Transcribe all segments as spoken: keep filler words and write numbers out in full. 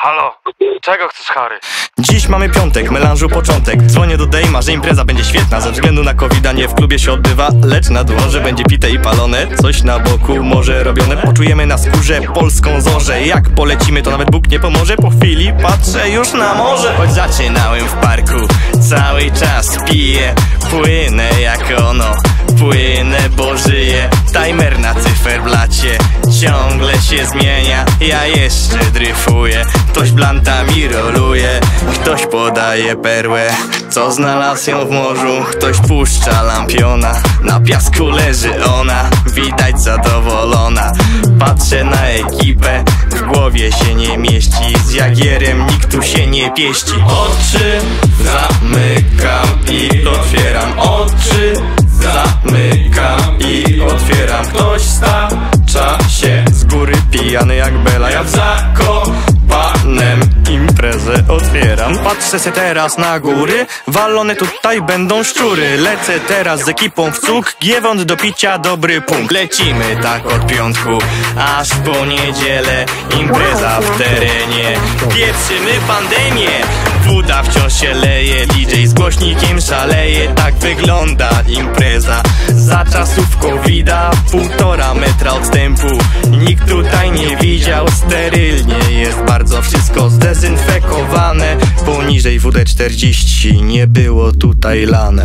Halo, czego chcesz, Harry? Dziś mamy piątek, melanżu początek. Dzwonię do Dejma, że impreza będzie świetna. Ze względu na kowida nie w klubie się odbywa, lecz na dworze będzie pite i palone. Coś na boku może robione. Poczujemy na skórze polską zorzę. Jak polecimy, to nawet Bóg nie pomoże. Po chwili patrzę już na morze. Choć zaczynałem w parku, cały czas piję. Płynę jak ono, płynę, bo żyję. Timer na cyferblacie ciągle się zmienia. Ja jeszcze dryfuję, ktoś blantami roluje, ktoś podaje perłę, co znalazł ją w morzu. Ktoś puszcza lampiona, na piasku leży ona, widać zadowolona. Patrzę na ekipę, w głowie się nie mieści. Z Jagierem nikt tu się nie pieści. Oczy zamykam i otwieram, oczy zamykam i otwieram. Ktoś stacza się z góry pijany jak Bela. Ja w Zakopanem imprezę otwieram. Patrzę se teraz na góry, walone tutaj będą szczury. Lecę teraz z ekipą w cuk, giewont do picia dobry punkt. Lecimy tak od piątku aż po niedzielę. Impreza w terenie, pieprzymy pandemię. Woda wciąż się leje, D J z głośnikiem szaleje. Tak wygląda impreza za czasów kowida. Półtora metra odstępu nikt tutaj nie widział. Sterylnie jest bardzo wszystko zdezynfekowane. Poniżej W D czterdzieści nie było tutaj lane.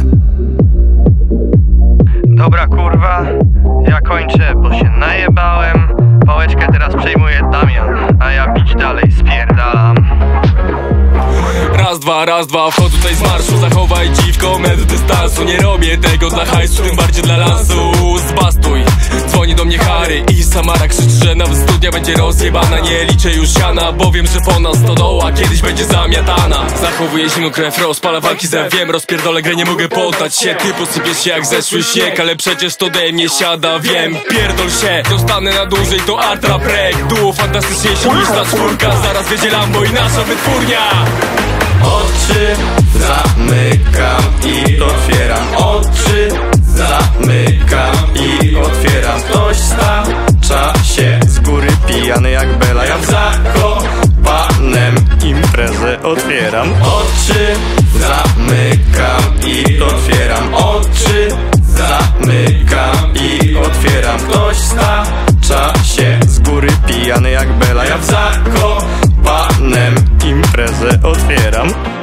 Dobra kurwa, ja kończę, bo się najebałem. Pałeczkę teraz przejmuje Damian, a ja pić dalej spierdalam. Raz, dwa, raz, dwa, wchodzę tutaj z marszu. Zachowaj dziwko, metr dystansu. Nie robię tego dla hajsu, tym bardziej dla lansu. Zbastuj, dzwoni do mnie Harry i Samara krzyczy, że nawet studnia będzie rozjebana. Nie liczę już siana, bo wiem, że po nas stodoła kiedyś będzie zamiatana. Zachowuję zimną krew, rozpala walki ze wiem. Rozpierdolę grę, nie mogę poddać się. Ty posypiesz się jak zeszły śnieg, ale przecież to ode mnie siada, wiem. Pierdol się, zostanę na dłużej, to art rap rek. Duo fantastyczniejsze niż ta czwórka. Zaraz wiedzie Lambo i nasza wytwórnia. Oczy zamykam i otwieram, oczy zamykam i otwieram. Ktoś stacza się z góry pijany jak Bela. Ja w Zakopanem imprezę otwieram. Oczy zamykam i otwieram, oczy zamykam i otwieram. Ktoś stacza się z góry pijany jak Bela. Ja w Zakopanem imprezę otwieram.